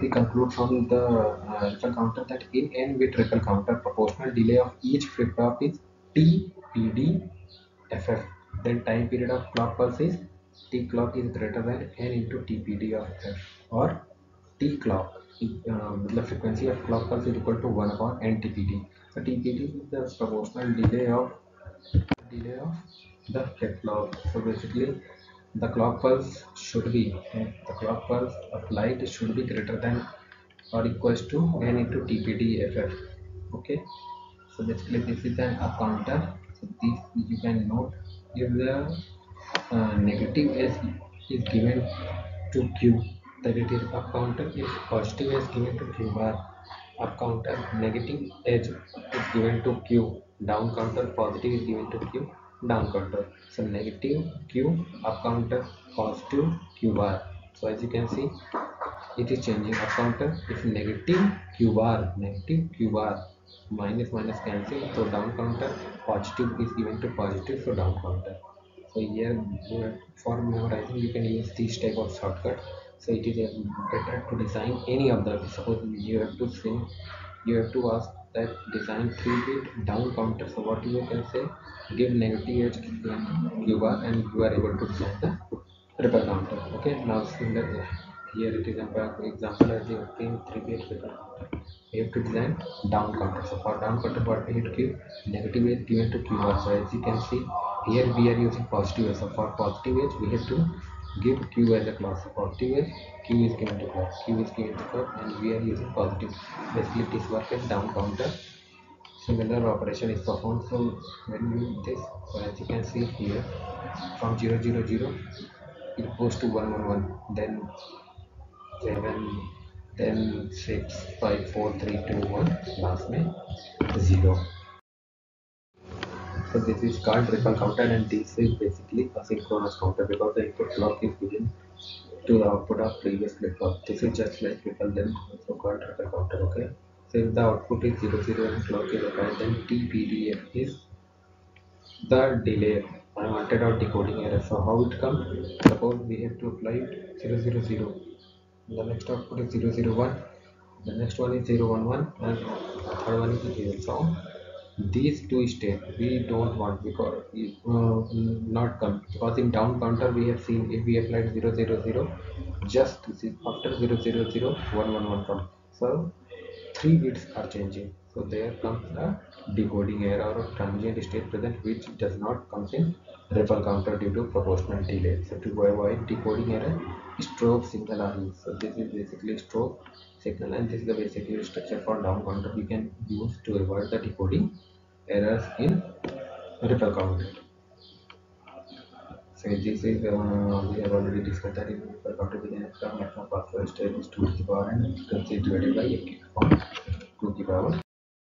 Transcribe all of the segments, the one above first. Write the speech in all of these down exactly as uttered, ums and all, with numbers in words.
we conclude from the uh, ripple counter that in n bit ripple counter, proportional delay of each flip flop is T P D F F. Then time period of clock pulse is T clock is greater than n into T P D of F, or T clock. Uh, the frequency of clock pulse is equal to one upon n T P D. So T P D is the proportional delay of delay of the flip flop. So basically, the clock pulse should be the clock pulse applied should be greater than or equals to n into T P D F F. Okay. So basically, this is an up counter. So this you can note if the uh, negative edge is given to Q, that it is up counter. If positive edge given to Q bar, up counter, negative edge is given to Q, down counter, positive is given to Q, down counter. So negative Q, up counter, positive Q bar. So as you can see, it is changing up counter. If negative Q bar, negative Q bar, minus minus cancel, so down counter, positive is given to positive, so down counter. So here, here for memorizing you can use this type of shortcut. So it is uh, better to design any of the, suppose you have to say, you have to ask that design three bit down counter. So what you can say, give negative edge Q bar and you are able to design the ripple counter. Okay, now similar here it is an example as you obtain three bit ripple counter. We have to design down counter. So for down counter, what we need to give, negative edge given to Q bar. So as you can see, here we are using positive edge. So for positive edge, we have to give Q as a class. So positive edge, Q is given to clock, Q is given to clock, and we are using positive. Basically, this work as down counter. Similar operation is performed. So when you do this, so as you can see here, from zero zero zero, it goes to one one one, then seven, then six, five, four, three, two, one, last में zero. So this is called ripple counter, and this is basically a synchronous counter because the input clock is given to the output of previous flip flop. This is just like ripple, then also called ripple counter. Okay. So if the output is zero zero and clock is applied, then T P D F is the delay unwanted or decoding error. So how it comes? Suppose we have to apply zero zero zero. The next output is zero zero one. The next one is zero one one, and the third one is zero. So these two states we don't want because uh, not come, because in down counter we have seen if we applied zero zero zero, just after zero zero zero one one one come. So three bits are changing. So there comes a decoding error or transient state present, which does not come in ripple counter due to proportional delay. So to avoid decoding error, strobe signal are used. So this is basically strobe signal, and this is the basic structure for down counter we can use to avoid the decoding errors in ripple counter. So this is uh, we have already discussed that in ripple counter we can have maximum password state is two to the power and frequency divided by eight from two to the power.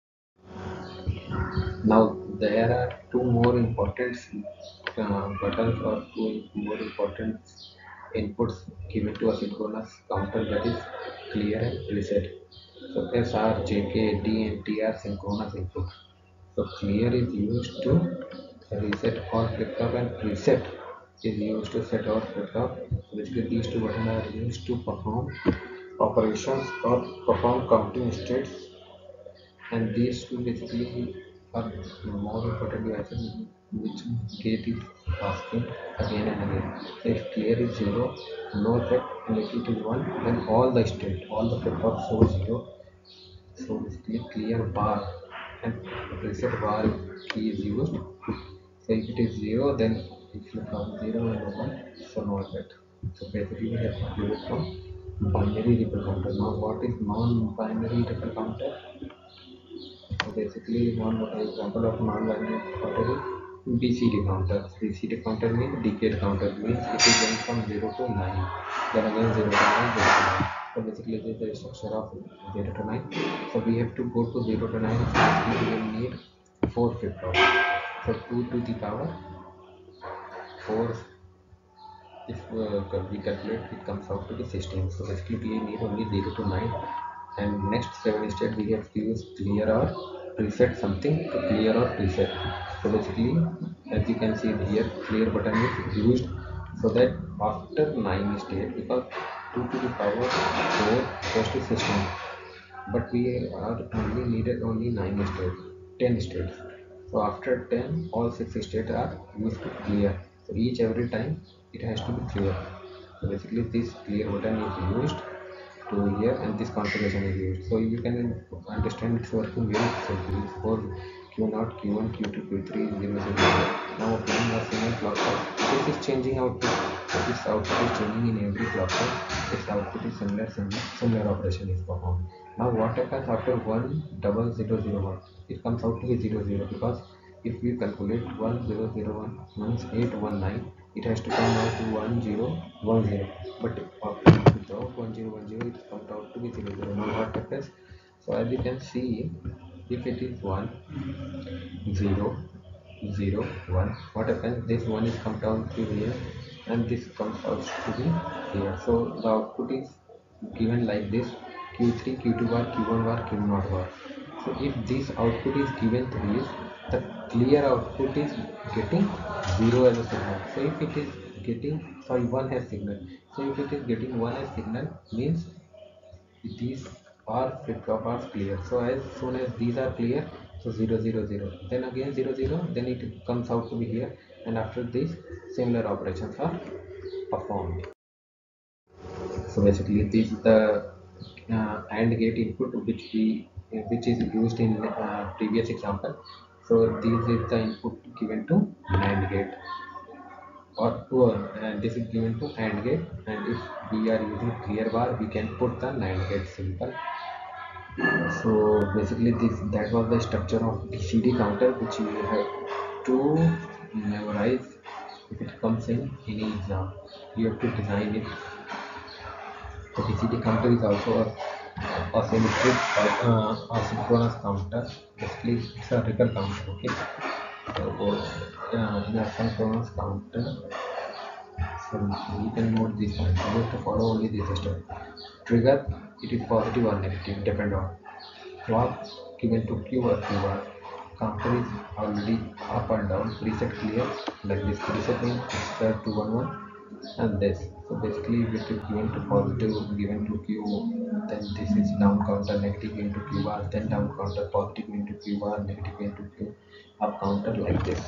Now there are two more important uh, buttons or two more important inputs given to a synchronous counter, that is clear and reset. So S R, J K, D and T are synchronous input. So clear is used to reset all flip flop and reset is used to set all flip flop. So basically these two buttons are used to perform operations or perform counting states, and these two basically are more important devices which gate is asking again and again. So if clear is zero, no effect, and if it is one, then all the state, all the flip flops show zero. So basically clear bar and reset bar key is used. So if it is zero, then it flip flop is zero and one, so no effect. So basically we have concluded from binary ripple counter. Now what is non-binary ripple counter? So basically, one example of non-binary counter is B C D counter. B C D counter means decade counter, means it is going from zero to nine. Then again zero to nine, zero to nine. So basically, this is the structure of zero to nine. So we have to go to zero to nine. So basically, we will need four flip flops. So two to the power four. If uh, we calculate, it comes out to be sixteen. So basically, we need only zero to nine, and next seven state we have to use clear or reset something to clear or reset. So basically, as you can see here, clear button is used so that after nine state, because two to the power four goes to sixteen, but we are only needed only nine states, ten states. So after ten, all six states are used to clear. So each every time it has to be clear. So basically this clear button is used to here, and this configuration is used. So you can understand it's working very simply. Suppose Q zero, Q one, Q two, Q three, zero, zero, zero. Now applying a single clock pulse. This is changing output. So this output is changing in every clock pulse. This output is similar, similar, similar operation is performed. Now what happens after one double zero zero one? It comes out to be zero zero, because if we calculate one zero zero one means eight one nine, it has to come out to one zero one zero. But uh, without one zero one zero, it comes out to be zero zero. Now what happens? So as you can see, if it is one zero zero one, what happens? This one is come down to here, and this comes out to be here. So the output is given like this: Q three, Q two bar, Q one bar, Q zero bar. So if this output is given to this, the clear output is getting zero as a signal. So if it is getting, sorry, one as signal. So if it is getting one as signal, means these are flip flop are clear. So as soon as these are clear, so zero zero zero, then again zero zero, then it comes out to be here, and after this similar operations are performed. So basically this is the uh, AND gate input which we which is used in uh, previous example. So this is the input given to NAND gate, or to uh, and this is given to AND gate, and if we are using clear bar, we can put the NAND gate simple. So basically this that was the structure of B C D counter, which you have to memorize if it comes in any exam. You have to design it. The B C D counter is also a asymmetric uh, asynchronous counter. Basically it's a recurrent counter. Okay, so uh, in asynchronous counter, so you can note this point. You have to follow only this step. Trigger, it is positive or negative, depend on clock given to Q or Q bar. Counter is already up and down, preset clear, like this. Preset means it's set to one one, and this. So basically if it is given to positive given to Q, then this is down counter, negative into Q bar, then down counter, positive into Q bar, negative into Q, up counter, like this.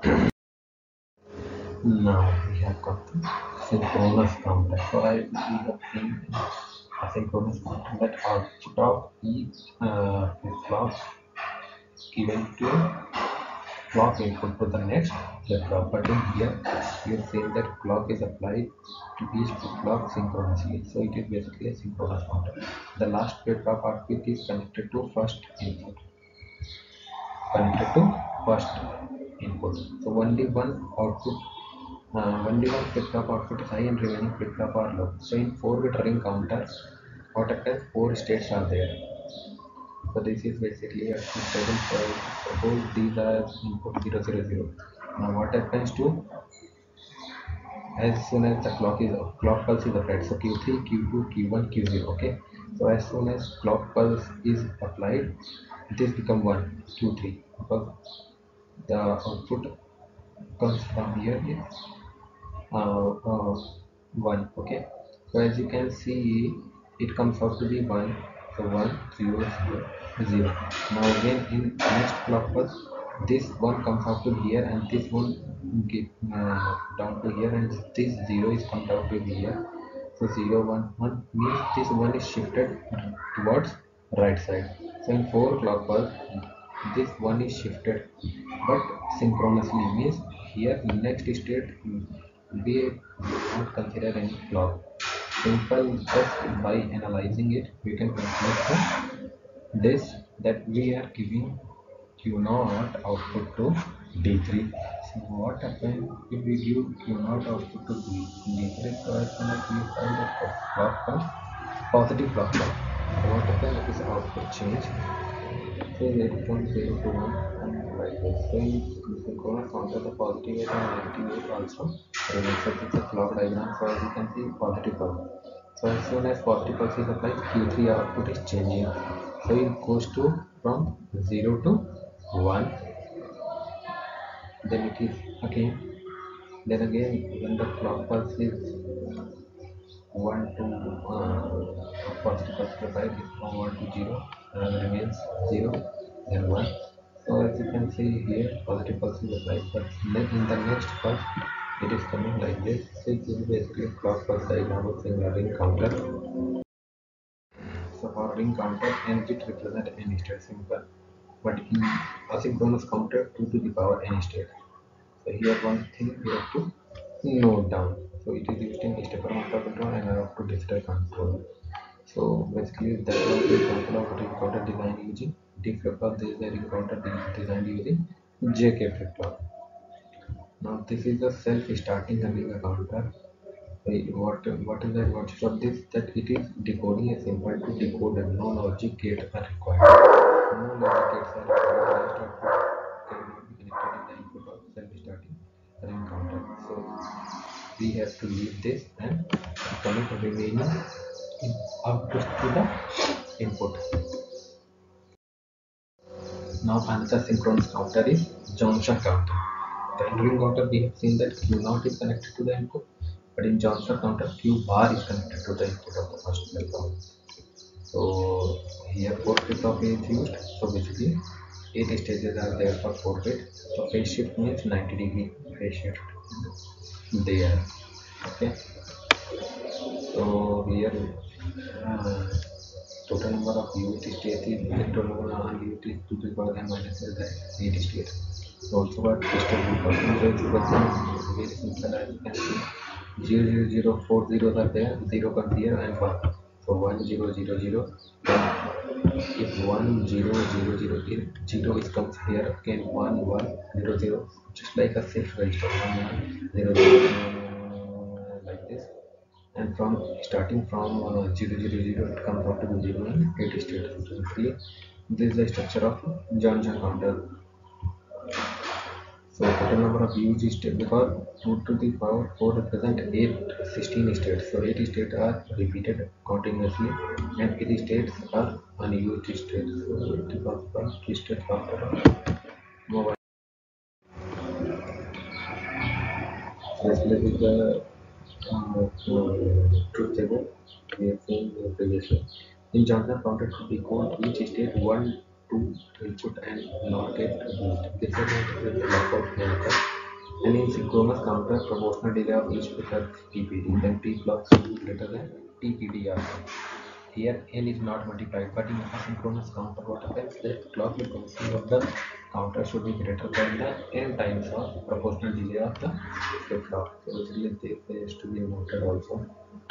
Now we have got the synchronous counter. So I we have seen asynchronous counter that output of each uh, flip flop given to clock input to the next flip flop. But in here we have seen that clock is applied to each flip flop synchronously. So it is basically a synchronous counter. The last flip flop output is connected to first input. Connected to first input. So only one output Uh, only one flip-flop output is high and remaining flip-flop are low. So in four-bit ring counter, what happens? Four states are there. So this is basically a stable point. Suppose these are input zero zero zero. Now what happens to as soon as the clock is clock pulse is applied? So Q three, Q two, Q one, Q zero. Okay. So as soon as clock pulse is applied, this become one, Q three, because the output comes from here is uh, uh, one. Okay, so as you can see, it comes out to be one. So one zero zero zero. Now again in next clock pulse, this one comes out to here, and this one get uh, down to here, and this zero is come down to here. So zero one one means this one is shifted towards right side. So in four clock pulse, this one is shifted, but synchronously means here next state we not consider any clock. Simple, just by analyzing it, we can conclude this that we are giving Q zero output to D three. So what happens if we give Q zero output to D three? So as soon as we find the clock comes, positive clock comes. So what happens if this output change? Say it from zero to one, and like this. So in synchronous counter, the positive edge and negative edge also remains. So it's a clock diagram. So as you can see, positive pulse. So as soon as positive pulse is applied, Q three output is changing. So it goes to from zero to one. Then it is again. Then again, when the clock pulse is one to uh, positive positive five is from one to zero, uh, remains zero, then one. So as you can see here, positive positive five, but then in the next pulse, it is coming like this. So this is basically clock pulse diagram of a ring counter. So for ring counter, n bit represent n state simple, but in asynchronous counter, two to the power n state. So here one thing we have to note down. So it is used in stepper motor control and up to digital control. So basically that was the example of ring counter design using D flip flop. This is a ring counter designed using J K flip flop. Now this is a self-starting running counter. Wait, What what is the advantage of this? That it is decoding a simple to decode and no logic gates are required. No logic gates are required. Just output cannot be connected in the input of self-starting running counter. So we have to leave this and connect remaining in output to the input. Now another synchronous counter is Johnson counter. The entering counter we have seen that Q naught is connected to the input, but in Johnson counter Q bar is connected to the input of the first flip-flop. So here four flip-flop is used. So basically eight stages are there for four bit. So phase shift means ninety degree phase shift there. Okay. So here uh, total number of unit states is electron number of unit is two to the power n minus the eight state. Also got crystal root percentage equation very simple as you can see. zero zero zero four zeros are there, zero comes here and one. So one zero zero zero. Then if one zero zero zero if zero is comes here again one one zero zero just like a safe register one one zero zero like this, and from starting from uh, zero zero zero it comes out to the zero and eight state. So basically this is the structure of Johnson counter. So total number of used states because two to the power four represent eight sixteen states. So eight states are repeated continuously and eight states are unused states. So it is also a state counter of mobile. So this is the uh, truth table we have seen previously. In Johnson counter to decode each state one, two input and not get used. This is not the lockout method. And in synchronous counter, proportional delay of each becomes T P D, then T clock should be greater than T P D also. Here n is not multiplied, but in asynchronous counter, what happens? The clock frequency of the counter should be greater than the n times of proportional delay of the flip flop. So basically this is to be noted also.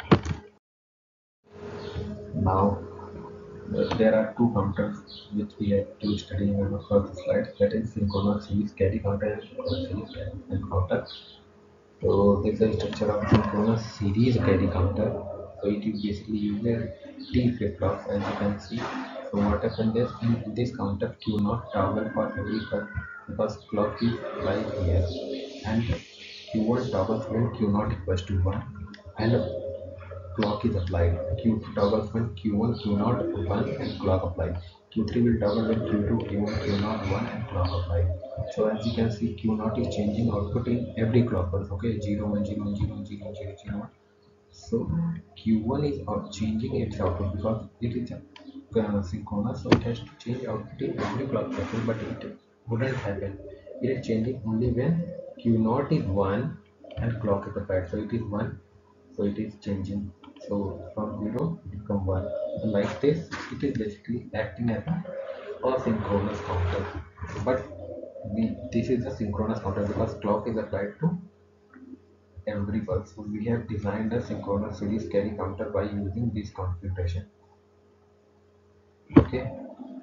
Now uh, there are two counters which we have to study in our first slide, that is synchronous series carry counter and synchronous series carry counter. So this is the structure of synchronous series carry counter. So it is basically used as T flip flop as you can see. So what happens is in this counter Q not toggle for every pulse because clock is right here and Q one toggles when Q not equals to one and clock is applied. Q two toggles when Q one, Q zero, one and clock applied. Q three will toggle when Q two, Q one, Q zero, one and clock applied. So as you can see, Q zero is changing output in every clock pulse. Okay, zero, one, zero, zero, zero, zero, zero. So Q one is out changing its output because it is a uh, synchronous, so it has to change output in every clock cycle, but it wouldn't happen. It is changing only when Q zero is one and clock is applied. So it is one, so it is changing. So from zero it become one. So like this, it is basically acting as a asynchronous counter. But we this is a synchronous counter because clock is applied to every pulse. So we have designed a synchronous series carry counter by using this configuration. Okay.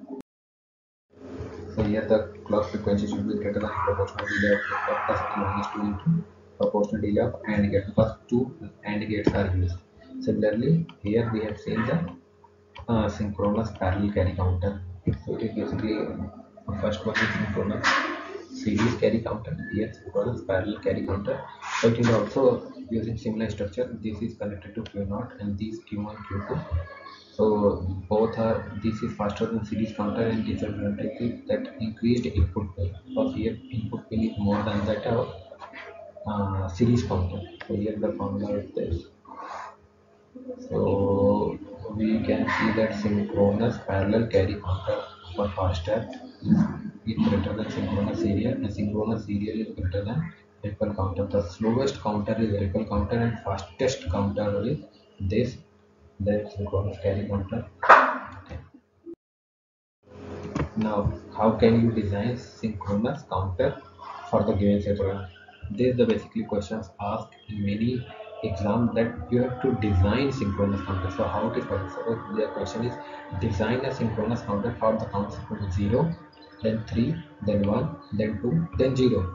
So here the clock frequency should be greater than proportional delay of flip plus minus two into proportional delay of AND gate because two AND gates are used. Similarly, here we have seen the uh, synchronous parallel carry counter. So it is basically uh, first one is synchronous series carry counter. Here synchronous parallel carry counter. So it is also using similar structure. This is connected to Q zero and these Q one, Q two. So both are this is faster than series counter and disadvantage is that increased input pin because here input pin is more than that of uh, series counter. So here the formula is this. So we can see that synchronous parallel carry counter for faster is greater than synchronous serial, and synchronous serial is greater than ripple counter. The slowest counter is ripple counter and fastest counter is this, then synchronous carry counter. Now, how can you design synchronous counter for the given set program? This is the basically questions asked in many exams, that you have to design synchronous counter. So how it is possible? So the question is, design a synchronous counter for the count sequence zero, then three, then one, then two, then zero.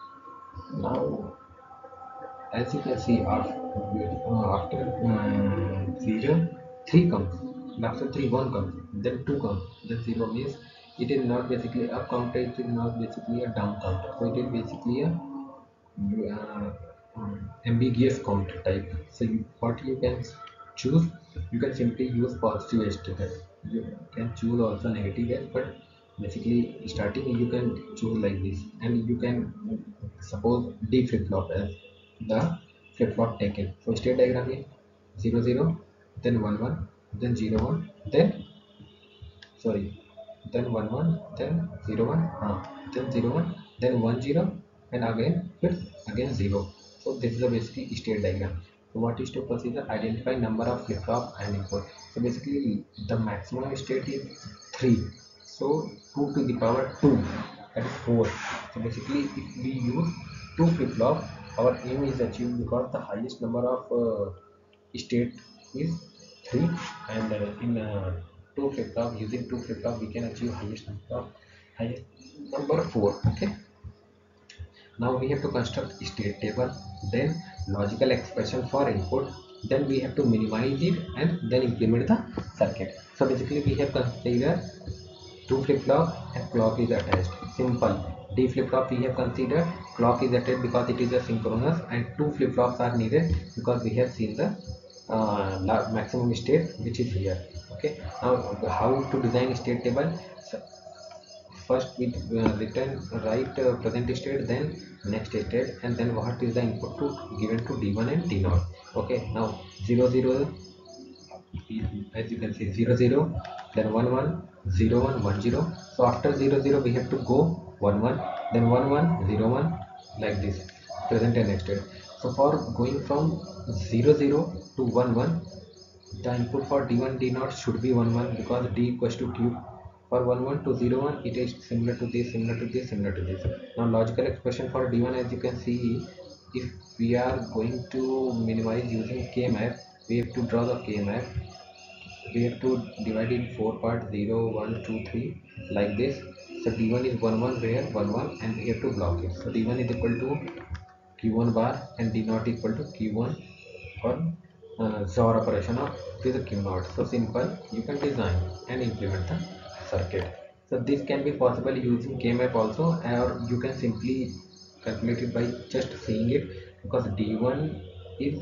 Now, as you can see, after, uh, after um, zero, three comes, and after three, one comes, then two comes, then zero means it is not basically up counter, it is not basically a down counter. So it is basically a uh, um, ambiguous counter type. So you, what you can choose, you can simply use positive edge to that. You can choose also negative edge, but basically starting you can choose like this, and you can suppose D flip flop as the flip flop taken. So state diagram is zero zero, then one one, then zero one, then sorry, then one one, then zero one, uh, then zero one, then one zero, and again flip, again zero. So this is the basically state diagram. So what is to procedure? Identify number of flip flop and input. So basically the maximum state is three. So two to the power two, that is four. So basically if we use two flip flop, our aim is achieved because the highest number of uh, state is three, and uh, in uh, two flip flop, using two flip flop we can achieve highest number of highest number four. Okay, now we have to construct state table, then logical expression for input, then we have to minimize it and then implement the circuit. So basically we have considered two flip flop and clock is attached, simple. D flip flop we have considered clock is attached because it is a synchronous, and two flip flops are needed because we have seen the uh, maximum state which is here. Okay, now how to design state table? So first we uh, return right uh, present state, then next state, and then what is the input to given to d one and d zero. Okay, now zero zero, as you can see zero zero, then one one, zero one, one zero. So after zero zero we have to go one one, then one one, zero one, like this, present and next state. So for going from zero zero to one one, the input for d one d zero should be one one because d equals to q. For one one to zero one it is similar to this, similar to this, similar to this. Now logical expression for d one, as you can see, if we are going to minimize using k map, we have to draw the k map. We have to divide in four parts, zero one two three, like this. So d one is one one, where one one, and we have to block it. So d one is equal to q one bar and d zero equal to q one for uh, XOR operation of with the q zero. So simple, you can design and implement the circuit. So this can be possible using k map also, or you can simply calculate it by just seeing it, because d one is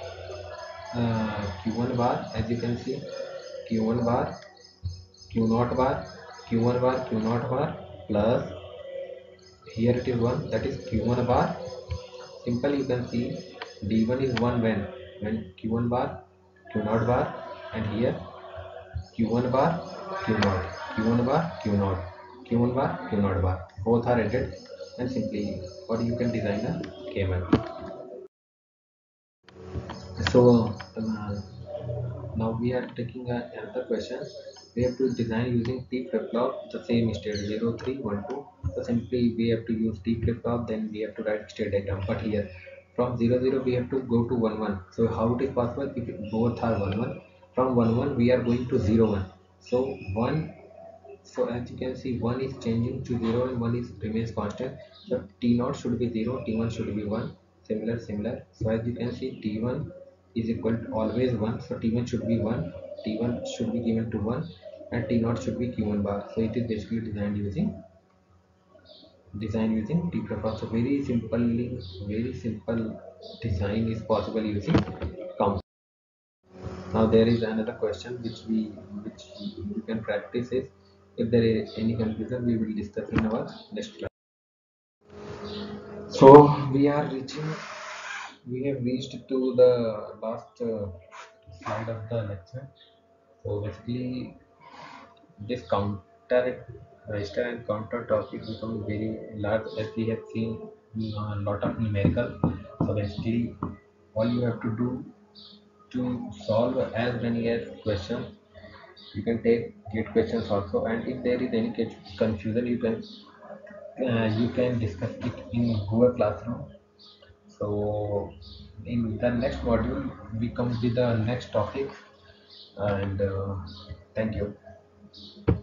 uh, q one bar, as you can see, q one bar, q zero bar, q one bar, q zero bar, plus here it is one, that is q one bar. Simple, you can see d one is one when when q one bar, q zero bar, and here q one bar, q zero, q one bar, q zero, q one bar, q zero bar, both are added, and simply what you can design a k map. So uh, now we are taking a, another question. We have to design using T flip flop the same state zero three one two. So simply we have to use T flip flop, then we have to write state diagram. But here from zero zero we have to go to one one. So how it is possible if it both are one one? From one one we are going to zero one. So one, so as you can see, one is changing to zero and one is remains constant. So T zero should be zero, T one should be one. Similar, similar. So as you can see, T one is equal to always one. So T one should be one, T one should be given to one, and T zero should be Q one bar. So it is basically designed using design using T flip flop. So very simply, very simple design is possible using count. Now there is another question which we which you can practice is, if there is any confusion we will discuss in our next class. So we are reaching, we have reached to the last uh, slide of the lecture. So basically, this counter register and counter topic becomes very large as we have seen a lot of numerical. So basically, all you have to do to solve as many as questions, you can take gate questions also, and if there is any case- confusion, you can uh, you can discuss it in Google Classroom. So in the next module, we come with the next topic, and uh, thank you.